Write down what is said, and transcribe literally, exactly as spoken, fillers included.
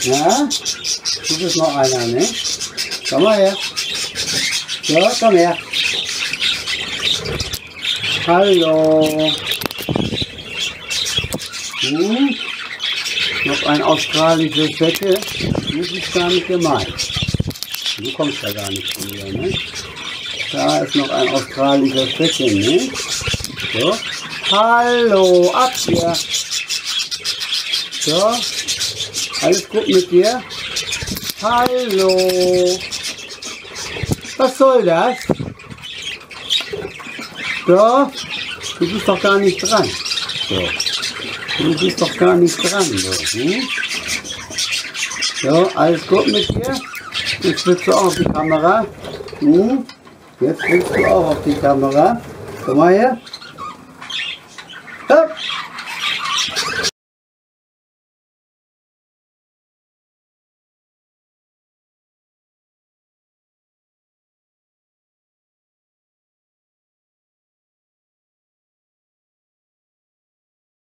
Na? Du bist noch einer, ne? Komm mal her. So, komm her. Hallo. Hm? Noch ein australisches Fette. Das ist gar nicht gemeint. Du kommst ja gar nicht von mir, ne? Da ist noch ein australisches Fette, ne? So. Hallo, ab hier. So. Alles gut mit dir? Hallo. Was soll das? So. Du bist doch gar nicht dran. So. Du bist doch gar nicht dran. So, hm? So, alles gut mit dir? Jetzt willst du auch auf die Kamera. Hm? Jetzt willst du auch auf die Kamera. Komm mal her.